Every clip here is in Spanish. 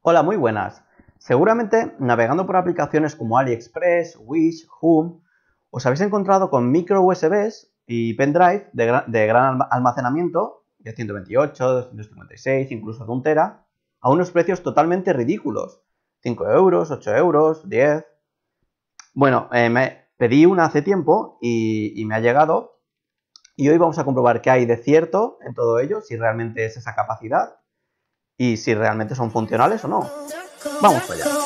Hola, muy buenas. Seguramente navegando por aplicaciones como AliExpress, Wish, Home, os habéis encontrado con micro USBs y pendrive de gran almacenamiento, de 128, 256, incluso de 1 tera, a unos precios totalmente ridículos. 5 euros, 8 euros, 10. Bueno, me pedí una hace tiempo y me ha llegado. Y hoy vamos a comprobar qué hay de cierto en todo ello, si realmente es esa capacidad y si realmente son funcionales o no. Vamos para allá.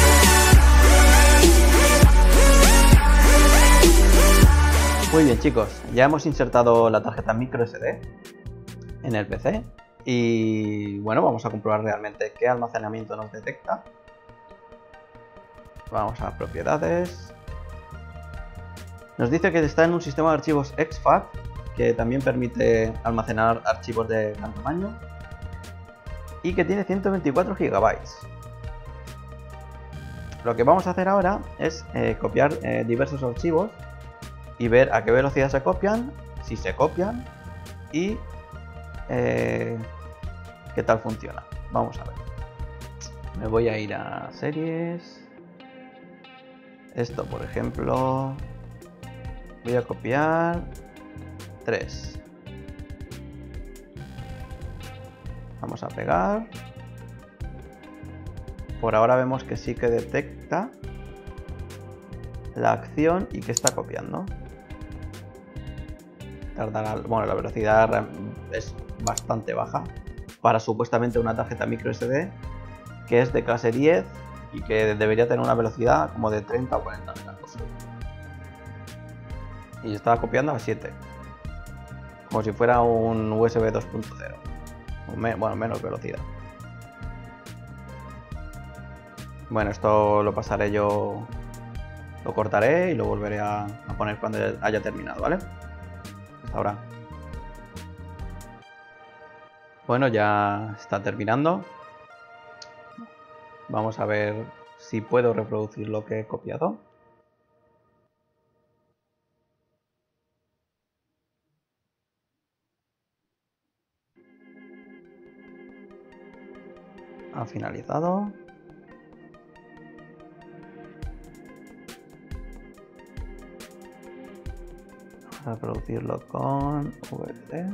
Muy bien, chicos, ya hemos insertado la tarjeta micro SD en el PC y bueno, vamos a comprobar realmente qué almacenamiento nos detecta. Vamos a propiedades. Nos dice que está en un sistema de archivos exFAT que también permite almacenar archivos de gran tamaño y que tiene 124 GB. Lo que vamos a hacer ahora es copiar diversos archivos y ver a qué velocidad se copian, si se copian y qué tal funciona. Vamos a ver. Me voy a ir a series. Esto, por ejemplo, voy a copiar 3. Vamos a pegar. Por ahora vemos que sí que detecta la acción y que está copiando. Tardará, bueno, la velocidad es bastante baja para supuestamente una tarjeta micro SD que es de clase 10 y que debería tener una velocidad como de 30 o 40 megacos. Y estaba copiando a 7, como si fuera un USB 2.0, bueno, menos velocidad. Bueno, esto lo pasaré yo, lo cortaré y lo volveré a poner cuando haya terminado, ¿vale? Hasta ahora. Bueno, ya está terminando. Vamos a ver si puedo reproducir lo que he copiado. Ha finalizado. Vamos a reproducirlo con VC.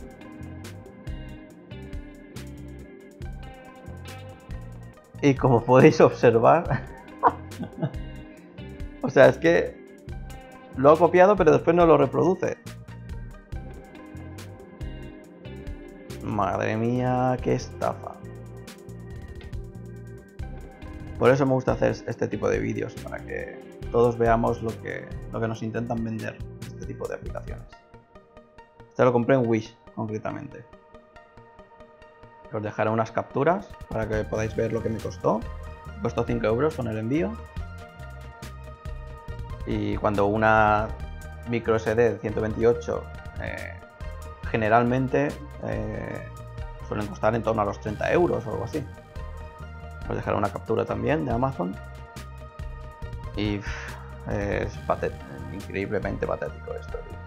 Y como podéis observar, o sea, es que lo ha copiado pero después no lo reproduce. Madre mía, qué estafa. Por eso me gusta hacer este tipo de vídeos, para que todos veamos lo que nos intentan vender este tipo de aplicaciones. Este lo compré en Wish, concretamente. Os dejaré unas capturas para que podáis ver lo que me costó. Me costó 5 euros con el envío. Y cuando una micro SD de 128 generalmente suelen costar en torno a los 30 euros o algo así. Os dejaré una captura también de Amazon. Y es increíblemente patético esto, tío.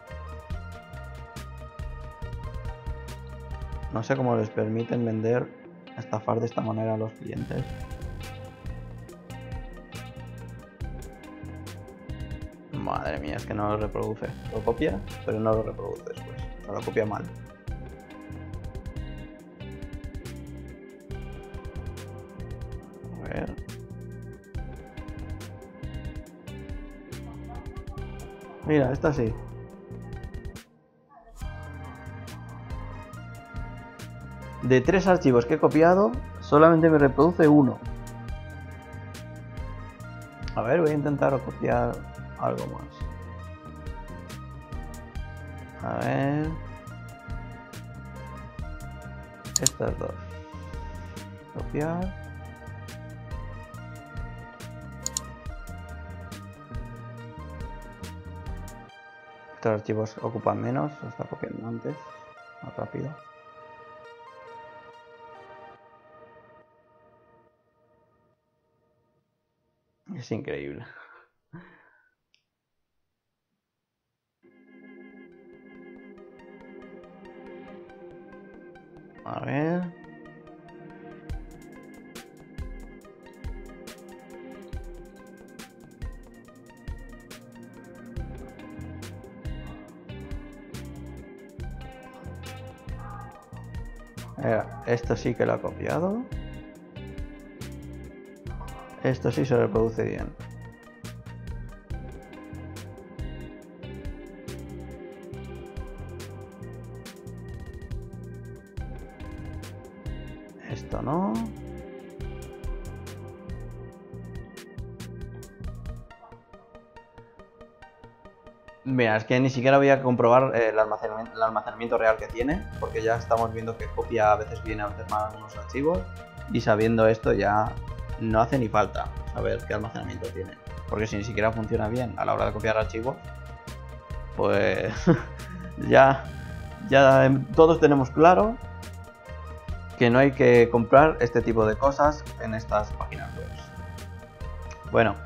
No sé cómo les permiten vender, estafar de esta manera a los clientes. Madre mía, es que no lo reproduce. Lo copia, pero no lo reproduce después. O lo copia mal. A ver. Mira, esta sí. De 3 archivos que he copiado, solamente me reproduce 1. A ver, voy a intentar copiar algo más. A ver. Estas 2. Copiar. Estos archivos ocupan menos, lo está copiando antes, más rápido. Es increíble. A ver. Esto sí que lo ha copiado. Esto sí se reproduce bien. Esto no. Mira, es que ni siquiera voy a comprobar el almacenamiento real que tiene, porque ya estamos viendo que copia a veces bien, a veces mal unos archivos, y sabiendo esto ya no hace ni falta saber qué almacenamiento tiene, porque si ni siquiera funciona bien a la hora de copiar archivos, pues ya todos tenemos claro que no hay que comprar este tipo de cosas en estas páginas web. Bueno,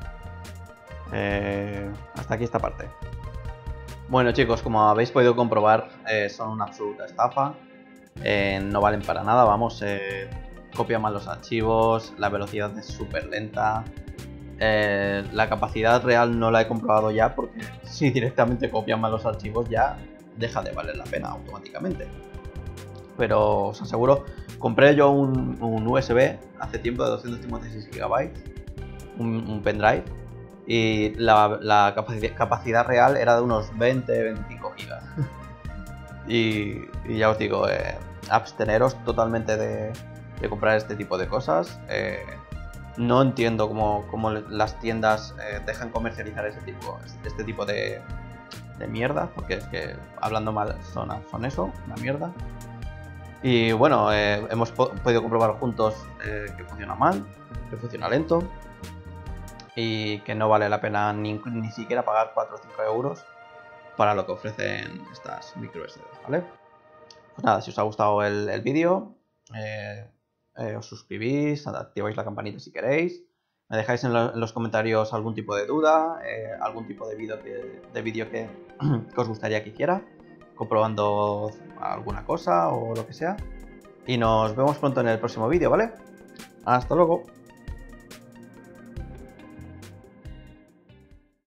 hasta aquí esta parte. Bueno chicos, como habéis podido comprobar, son una absoluta estafa, no valen para nada, vamos, copian mal los archivos, la velocidad es súper lenta, la capacidad real no la he comprobado ya porque si directamente copian mal los archivos ya deja de valer la pena automáticamente. Pero os aseguro, compré yo un USB hace tiempo de 256 GB, un pendrive, y la capacidad real era de unos 20-25 gigas. y ya os digo, absteneros totalmente de comprar este tipo de cosas. No entiendo cómo las tiendas dejan comercializar este tipo de mierda, porque es que hablando mal son eso, una mierda. Y bueno, hemos podido comprobar juntos que funciona mal, que funciona lento, y que no vale la pena ni siquiera pagar 4 o 5 euros para lo que ofrecen estas micro SD, ¿vale? Pues nada, si os ha gustado el vídeo, os suscribís, activáis la campanita si queréis, me dejáis en los comentarios algún tipo de duda, algún tipo de vídeo que os gustaría que hiciera, comprobando alguna cosa o lo que sea. Y nos vemos pronto en el próximo vídeo, ¿vale? Hasta luego.